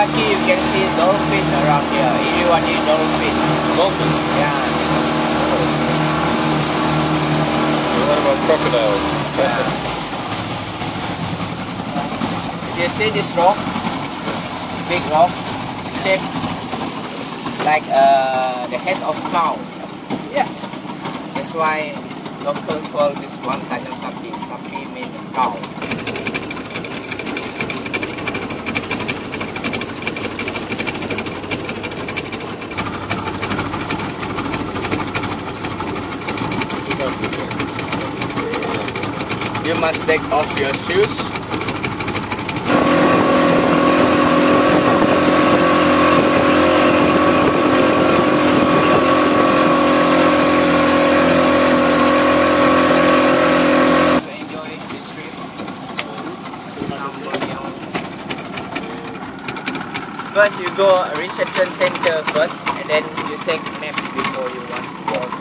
lucky, you can see dolphin around here. Iriwadi dolphin. Dolphin? Yeah. What about crocodiles? Yeah. You see this rock? Big rock, shaped like the head of cow. Yeah. That's why local call this one Tanjung Sapi. Sapi means cow. You must take off your shoes. Enjoy this trip. First you go reception center first, and then you take map before you want to walk.